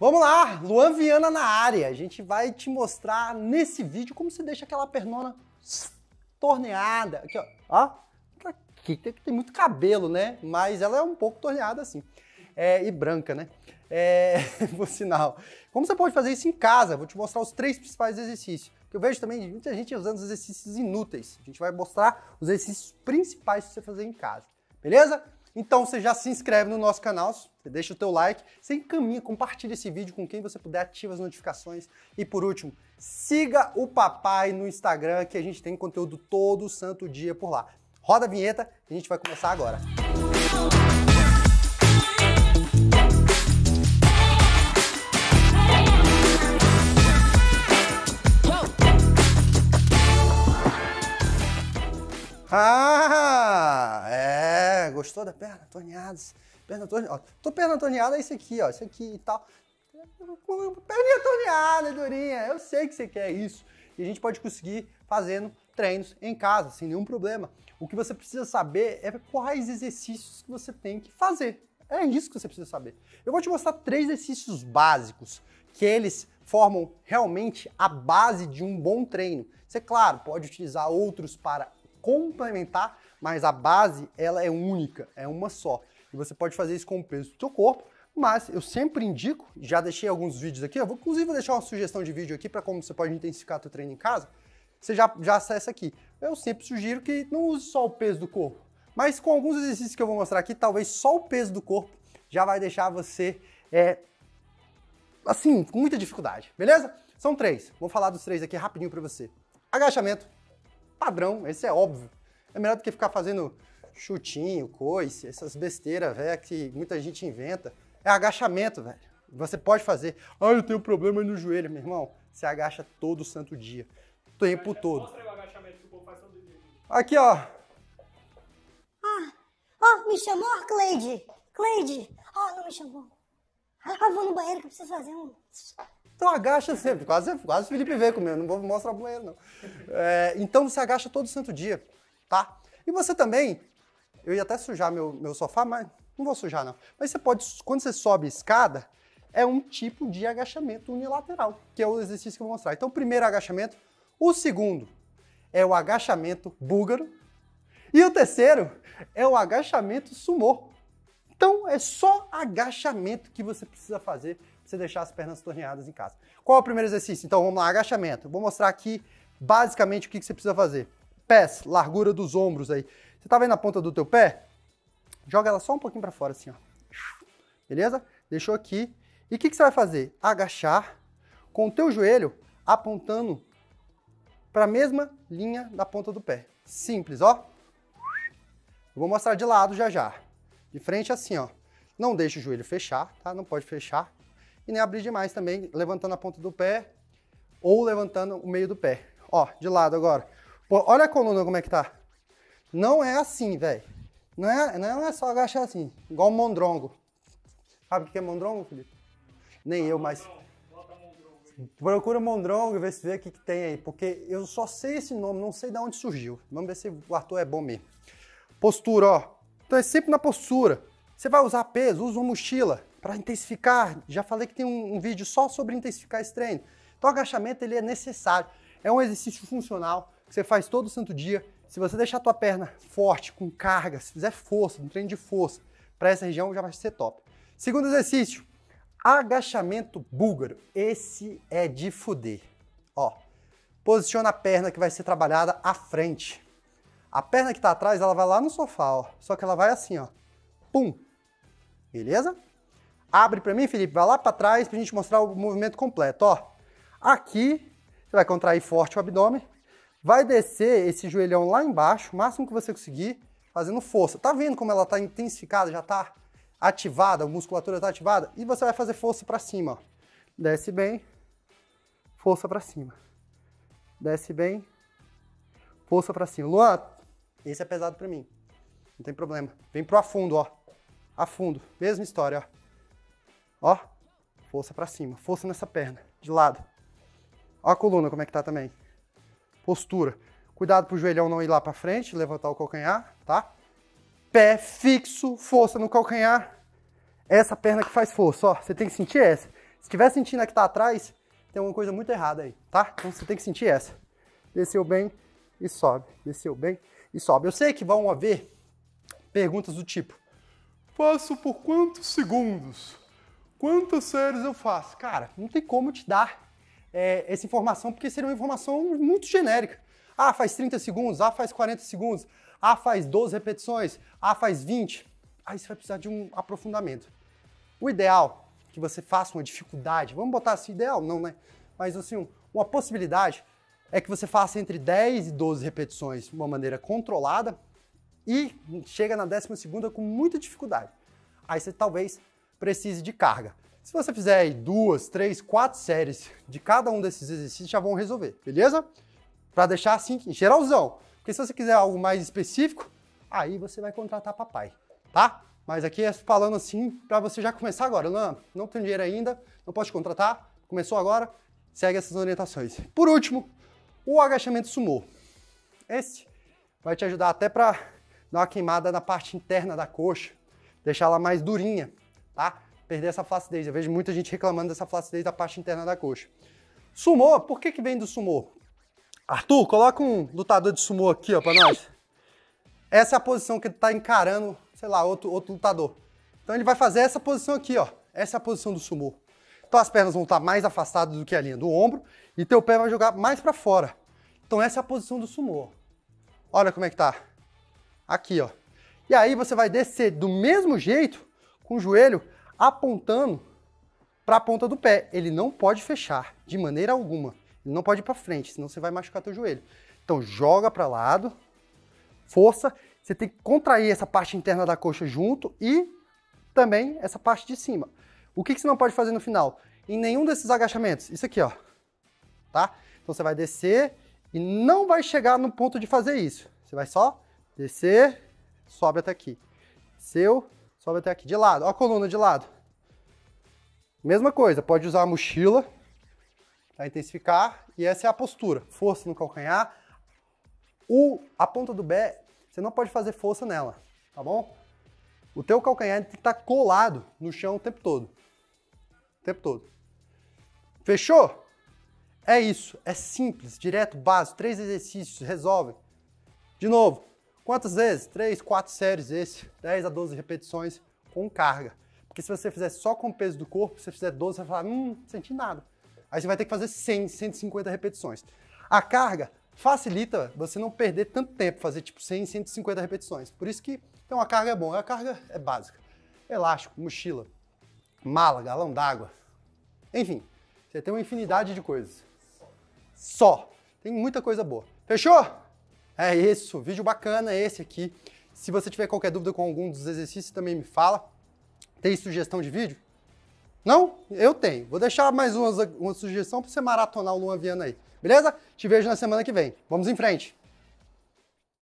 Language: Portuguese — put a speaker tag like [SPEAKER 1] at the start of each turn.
[SPEAKER 1] Vamos lá, Luan Viana na área. A gente vai te mostrar nesse vídeo como você deixa aquela pernona torneada. Aqui, ó. Ó, aqui tem muito cabelo, né? Mas ela é um pouco torneada assim. E branca, né? Por sinal. Como você pode fazer isso em casa? Vou te mostrar os 3 principais exercícios. Que eu vejo também muita gente usando os exercícios inúteis. A gente vai mostrar os exercícios principais para você fazer em casa. Beleza? Então você já se inscreve no nosso canal, você deixa o teu like, você encaminha, compartilha esse vídeo com quem você puder, ativa as notificações e por último, siga o papai no Instagram que a gente tem conteúdo todo santo dia por lá. Roda a vinheta e a gente vai começar agora. Gostou da perna torneada? Perna torneada, perna torneada é isso aqui, ó, isso aqui e tal. Perninha torneada, durinha, eu sei que você quer isso. E a gente pode conseguir fazendo treinos em casa, sem nenhum problema. O que você precisa saber é quais exercícios que você tem que fazer. É isso que você precisa saber. Eu vou te mostrar 3 exercícios básicos, que eles formam realmente a base de um bom treino. Você, claro, pode utilizar outros para complementar, mas a base, ela é única, é uma só. E você pode fazer isso com o peso do seu corpo, mas eu sempre indico, já deixei alguns vídeos aqui, eu vou inclusive deixar uma sugestão de vídeo aqui para como você pode intensificar seu treino em casa, você já acessa aqui. Eu sempre sugiro que não use só o peso do corpo, mas com alguns exercícios que eu vou mostrar aqui, talvez só o peso do corpo já vai deixar você, assim, com muita dificuldade, beleza? São 3, vou falar dos 3 aqui rapidinho para você. Agachamento, padrão, esse é óbvio. É melhor do que ficar fazendo chutinho, coice, essas besteiras, velho, que muita gente inventa. É agachamento, velho. Você pode fazer. Eu tenho problema no joelho, meu irmão. Você agacha todo santo dia. O tempo todo. Mostra aí o agachamento que o povo faz todo dia. Aqui, ó.
[SPEAKER 2] Me chamou, Cleide? Cleide? Não me chamou. Vou no banheiro que eu preciso fazer um...
[SPEAKER 1] Então agacha sempre, quase o Felipe veio comigo, não vou mostrar o banheiro não. Então você agacha todo santo dia, tá? E você também, eu ia até sujar meu sofá, mas não vou sujar não. Mas você pode, quando você sobe escada, é um tipo de agachamento unilateral, que é o exercício que eu vou mostrar. Então o primeiro agachamento, o segundo é o agachamento búlgaro e o terceiro é o agachamento sumô. Então é só agachamento que você precisa fazer para você deixar as pernas torneadas em casa. Qual é o primeiro exercício? Então vamos lá, agachamento. Vou mostrar aqui basicamente o que você precisa fazer. Pés, largura dos ombros aí. Você tá vendo a ponta do teu pé? Joga ela só um pouquinho para fora assim, ó. Beleza? Deixou aqui. E o que você vai fazer? Agachar com o teu joelho apontando para a mesma linha da ponta do pé. Simples, ó. Eu vou mostrar de lado já. De frente assim, ó. Não deixe o joelho fechar, tá? Não pode fechar. E nem abrir demais também, levantando a ponta do pé ou levantando o meio do pé. Ó, de lado agora. Pô, olha a coluna como é que tá. Não é assim, velho. Não é só agachar assim, igual o mondrongo. Sabe o que é mondrongo, Felipe? Nem eu, mas... Procura mondrongo e vê se vê o que tem aí. Porque eu só sei esse nome, não sei de onde surgiu. Vamos ver se o Arthur é bom mesmo. Postura, ó. Então é sempre na postura. Você vai usar peso, usa uma mochila para intensificar. Já falei que tem um vídeo só sobre intensificar esse treino. Então o agachamento ele é necessário. É um exercício funcional que você faz todo santo dia. Se você deixar a tua perna forte, com carga, se fizer força, um treino de força, para essa região já vai ser top. Segundo exercício, agachamento búlgaro. Esse é de fuder. Ó, posiciona a perna que vai ser trabalhada à frente. A perna que está atrás, ela vai lá no sofá, ó. Só que ela vai assim, ó. Pum. Beleza? Abre para mim, Felipe. Vai lá para trás para a gente mostrar o movimento completo, ó. Aqui, você vai contrair forte o abdômen. Vai descer esse joelhão lá embaixo, o máximo que você conseguir, fazendo força. Tá vendo como ela tá intensificada, já tá ativada, a musculatura tá ativada? E você vai fazer força para cima, ó. Desce bem. Força para cima. Desce bem. Força para cima. Luan, esse é pesado para mim. Não tem problema. Vem pro afundo, ó. Afundo. Mesma história, ó. Ó. Força para cima. Força nessa perna. De lado. Ó a coluna como é que tá também. Postura. Cuidado pro joelhão não ir lá para frente. Levantar o calcanhar, tá? Pé fixo. Força no calcanhar. Essa perna que faz força, ó. Você tem que sentir essa. Se estiver sentindo a que tá atrás, tem alguma coisa muito errada aí, tá? Então você tem que sentir essa. Desceu bem e sobe. Desceu bem e sobe. Eu sei que vão haver perguntas do tipo: faço por quantos segundos? Quantas séries eu faço? Cara, não tem como te dar essa informação, porque seria uma informação muito genérica. Ah, faz 30 segundos, ah, faz 40 segundos, ah, faz 12 repetições, ah, faz 20. Aí você vai precisar de um aprofundamento. O ideal é que você faça uma dificuldade, vamos botar assim, ideal não, né? Mas assim, uma possibilidade é que você faça entre 10 e 12 repetições de uma maneira controlada e chega na 12ª com muita dificuldade. Aí você talvez precise de carga. Se você fizer aí 2, 3, 4 séries de cada um desses exercícios, já vão resolver, beleza? Para deixar assim, geralzão. Porque se você quiser algo mais específico, aí você vai contratar papai, tá? Mas aqui é falando assim para você já começar agora. Não tem dinheiro ainda, não pode contratar, começou agora, segue essas orientações. Por último, o agachamento sumô. Esse vai te ajudar até para dar uma queimada na parte interna da coxa, deixar ela mais durinha, tá? Perder essa flacidez. Eu vejo muita gente reclamando dessa flacidez da parte interna da coxa. Sumô, por que vem do sumô? Arthur, coloca um lutador de sumô aqui, ó, pra nós. Essa é a posição que ele tá encarando, sei lá, outro lutador. Então ele vai fazer essa posição aqui, ó. Essa é a posição do sumô. Então as pernas vão estar mais afastadas do que a linha do ombro e teu pé vai jogar mais pra fora. Então essa é a posição do sumô. Olha como é que tá. Aqui, ó. E aí você vai descer do mesmo jeito, com o joelho apontando para a ponta do pé. Ele não pode fechar de maneira alguma. Ele não pode ir para frente, senão você vai machucar teu joelho. Então joga para lado, força. Você tem que contrair essa parte interna da coxa junto e também essa parte de cima. O que você não pode fazer no final? Em nenhum desses agachamentos. Isso aqui, ó. Tá? Então você vai descer e não vai chegar no ponto de fazer isso. Você vai só descer, sobe até aqui. Desceu, sobe até aqui. De lado, ó a coluna de lado. Mesma coisa, pode usar a mochila para intensificar. E essa é a postura. Força no calcanhar. A ponta do pé, você não pode fazer força nela, tá bom? O teu calcanhar tem que estar colado no chão o tempo todo. O tempo todo. Fechou? É isso. É simples, direto, básico. 3 exercícios, resolve. De novo, quantas vezes? 3, 4 séries esse. 10 a 12 repetições com carga. Porque se você fizer só com o peso do corpo, se você fizer 12, você vai falar, não senti nada. Aí você vai ter que fazer 100, 150 repetições. A carga facilita você não perder tanto tempo, fazer tipo 100, 150 repetições. Por isso que então, a carga é bom. A carga é básica. Elástico, mochila, mala, galão d'água. Enfim, você tem uma infinidade de coisas. Só. Tem muita coisa boa. Fechou? É isso. Vídeo bacana esse aqui. Se você tiver qualquer dúvida com algum dos exercícios, também me fala. Tem sugestão de vídeo? Não? Eu tenho. Vou deixar mais uma sugestão para você maratonar o Luan Viana aí. Beleza? Te vejo na semana que vem. Vamos em frente.